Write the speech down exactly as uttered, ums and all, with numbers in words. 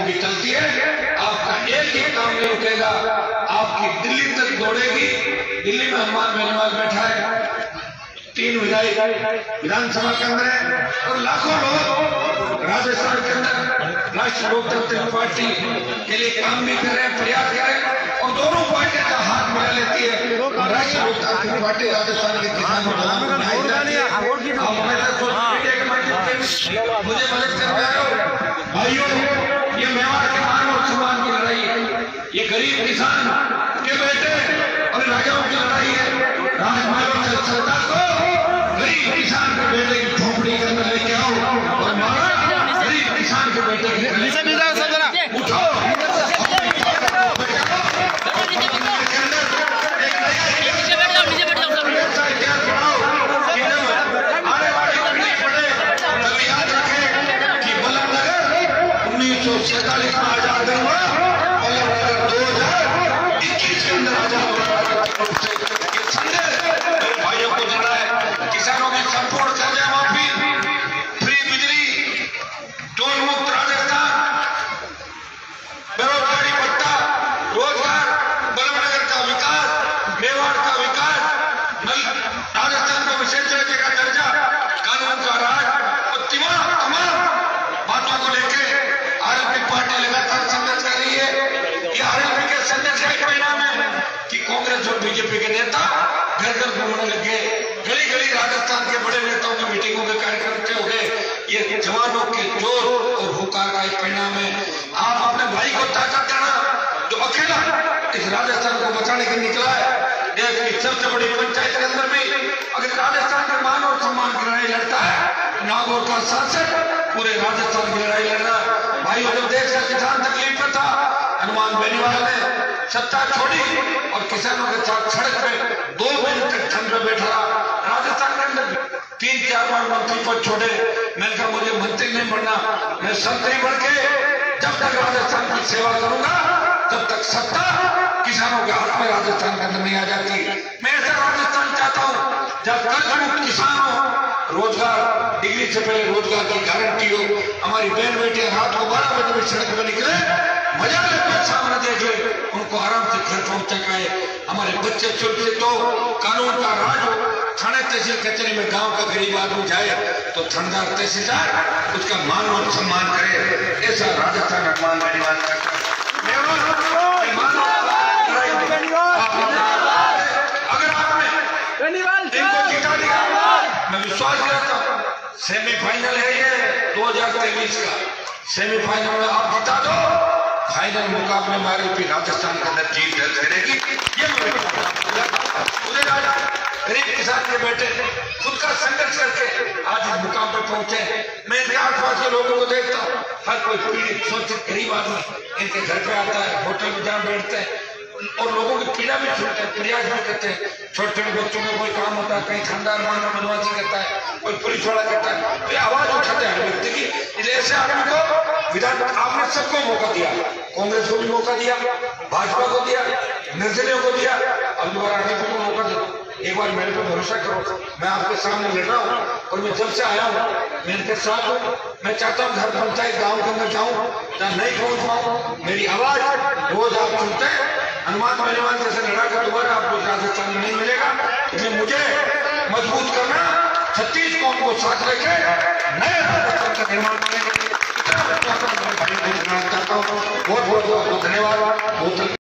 की चलती है। आपका एक ही काम नहीं रुकेगा, आपकी दिल्ली तक दौड़ेगी। दिल्ली में हनुमान बेनीवाल बैठा है, तीन विधायक विधानसभा के अंदर है और लाखों लोग राजस्थान के अंदर राष्ट्रीय लोकतांत्रिक पार्टी के लिए काम भी कर रहे हैं, प्रयास कर रहे हैं और दोनों पार्टियां का हाथ मिला लेती है। राष्ट्रीय लोकतांत्रिक पार्टी राजस्थान के किसानों को मुझे मदद करने आ रहे हो भाइयों। ये मेवाड़ के मान और सम्मान की लड़ाई है, ये गरीब किसान के बेटे और राजाओं की लड़ाई है। राजमहलों से सरकार को गरीब किसान के बेटे की झोपड़ी के अंदर लेके आओ और मारा गरीब किसान के बेटे की उठो। सैतालीस में आजाद हुआ और दो हजार इक्कीस के अंदर आजाद हुआ। भाइयों को देना है किसानों की संपूर्ण कर्जा माफी, फ्री बिजली, टोल मुक्त राजस्थान, बेरोजगारी भत्ता, रोजगार, बल्लभनगर का विकास, मेवाड़ का विकास, राजस्थान को विशेष दर्जे का दर्जा, कानून का राज और तमाम तमाम बातों को लेकर आरएलपी पार्टी लगातार संघर्ष कर रही है। ये आरएलपी के संघर्ष का परिणाम है कि कांग्रेस और बीजेपी के नेता घर घर घूमने लगे, गली गली राजस्थान के बड़े नेताओं की मीटिंगों के कार्यक्रम हो गए। ये जवानों के जोर और हुकार का एक परिणाम है। आप अपने भाई को ताकत देना जो अकेला इस राजस्थान को बचाने के निकला है। देश की सबसे बड़ी पंचायत के अंदर भी अगर राजस्थान के मान और सम्मान की लड़ाई लड़ता है, नागौर का सांसद पूरे राजस्थान की लड़ाई लड़ रहा है। भाइयों, जब देश का किसान तकलीफ में था, हनुमान बेनीवाल ने सत्ता छोड़ी और किसानों के साथ सड़क पे दो महीने तक ठंड में बैठा रहा। राजस्थान के अंदर तीन चार बार मंत्री पद छोड़े। मैंने कहा मुझे मंत्री नहीं बनना, मैं संत नहीं बन के जब तक राजस्थान की सेवा करूंगा तब तक सत्ता किसानों के हाथ में राजस्थान के अंदर नहीं आ जाती। मैं ऐसा राजस्थान चाहता हूं जब कर्ज मुक्त किसान हो, रोजगार, डिग्री से पहले रोजगार की गारंटी हो, हमारी बहन बेटियां रात को बारह बजे में सड़क पर निकले, मजा लेकर सामने देखे, उनको आराम से घर पहुंच सके, हमारे बच्चे सुरक्षित हो, कानून का राज हो। थाने तहसील कचहरी में गांव का गरीब आदमी जाए तो थानेदार तहसीलदार उसका मान और सम्मान करे। ऐसा राजस्थान हनुमान बेनीवाल करता है। अगर आपने इनको जिता दिया, मैं विश्वास करता हूँ सेमीफाइनल है ये दो हजार तेईस का, सेमीफाइनल में आप जिता दो, फाइनल मुकाबले में आरएलपी राजस्थान के अंदर जीत दर्ज करेगी। ये गरीब किसान के बेटे खुद का संघर्ष करके आज इस मुकाम पर पहुंचे। मैं इनके आसपास के लोगों को देखता हूँ, हर कोई पीड़ित शोषित गरीब आदमी इनके घर पे आता है, होटल में जहाँ बैठते हैं और लोगों की पीड़ा भी सुनते हैं, प्रयास भी करते हैं। छोटे छोटे बच्चों में कोई काम होता है, कहीं खानदार मानव बनवासी करता है, कोई पुलिस वाला करता है, तो आवाज उठाते हैं व्यक्ति की। ऐसे आदमी को विधान आपने सबको मौका दिया, कांग्रेस को भी मौका दिया, भाजपा को दिया, निर्दलीयों को दिया, अब दोबारा आरएलपी को मौका दो। एक बार मेरे पे भरोसा करो, मैं आपके सामने लड़ रहा हूँ और मैं जब से आया हूँ मैं इनके साथ हूँ। मैं चाहता हूँ घर पंचायत गाँव के अंदर जाऊँ, जहाँ नहीं पहुँच पाऊँ, मेरी आवाज रोज आप सुनते हैं। हनुमान बेनीवाल जैसे लड़ा कर दोबारा आपको राजस्थान में नहीं मिलेगा, इसलिए मुझे मजबूत करना, छत्तीस कौम को साथ रखे नए राजस्थान का निर्माण करने के लिए चाहता हूँ। बहुत बहुत धन्यवाद। बहुत